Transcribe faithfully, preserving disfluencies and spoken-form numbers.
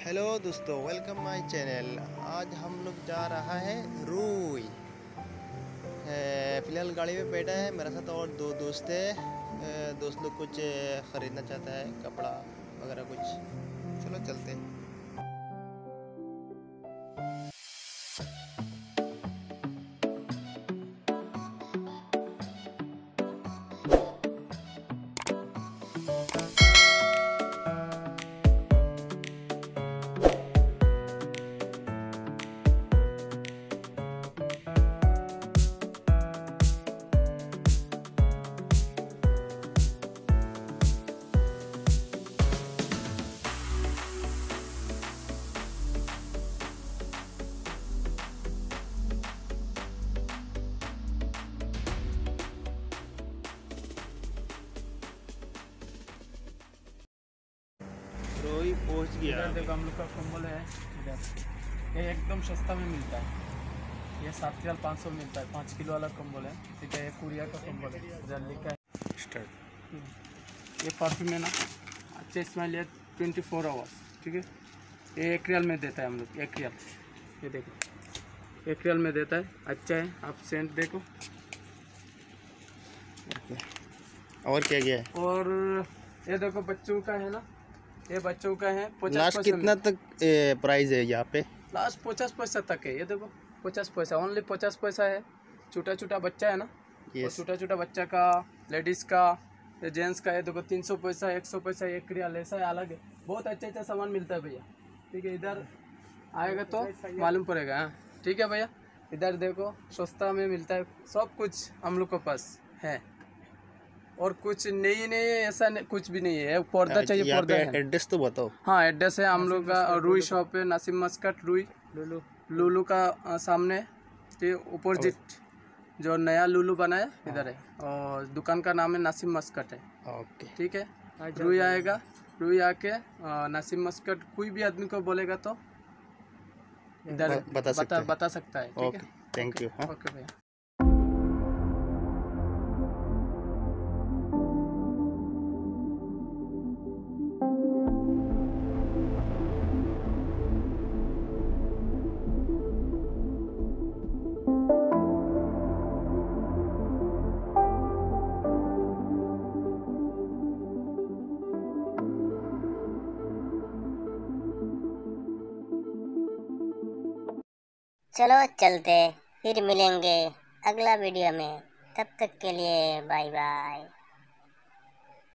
Hello दोस्तों, welcome my channel. आज हम लोग जा रहा है रूई। फ़िलहाल गाड़ी में बैठा है मेरे साथ और दो दोस्त है। दोस्त लोग कुछ ख़रीदना चाहता है, कपड़ा वगैरह कुछ। चलो चलते हैं। रोई पहुंच गया। इधर देखो हम लोग का कंबल है। इधर ये एकदम सस्ता में मिलता है। ये सात हज़ार पाँच सौ मिलता है। पाँच किलो वाला कंबल है। ठीक है, ये कुरिया का कंबल है। इधर लिखा है स्टार्ट। ये परफ्यूम है ना, अच्छा स्मेल है, ट्वेंटी फोर आवर्स। ठीक है, ये एक रियल में देता है हम लोग। एक रियल, ये देखो एक रियल में देता है। अच्छा है, आप सेंट देखो। और क्या क्या है? और ये देखो बच्चों का है ना, ये बच्चों का है। लास्ट कितना तक प्राइस है यहाँ पे? लास्ट पचास पैसा तक है। ये देखो पचास पैसा, ओनली पचास पैसा है। छोटा छोटा बच्चा है ना, और छोटा छोटा बच्चा का, लेडीज़ का, ये जेंट्स का है। देखो तीन सौ पैसा, एक सौ पैसा, एक रियल, ऐसा है अलग है। बहुत अच्छा अच्छा सामान मिलता है भैया। ठीक है, इधर आएगा तो मालूम पड़ेगा। हाँ ठीक है भैया, इधर देखो सस्ता में मिलता है सब कुछ हम लोग के पास है। और कुछ नहीं नहीं है, ऐसा नहीं, कुछ भी नहीं है। पर्दा चाहिए, पर्दा है। एड्रेस तो बताओ। हाँ एड्रेस है हम लोग का रूई शॉप है, नासिम मस्कट रूई लुलू लुलू का आ, सामने अपोजिट जो नया लुलू बनाया इधर है। और दुकान का नाम है नासिम मस्कट है। ओके ठीक है, रूई आएगा। रूई आके आ, नासिम मस्कट कोई भी आदमी को बोलेगा तो इधर बता सकता है। बता सकता है। ठीक है, थैंक यू। ओके भैया। चलो चलते, फिर मिलेंगे अगला वीडियो में। तब तक के लिए बाय बाय।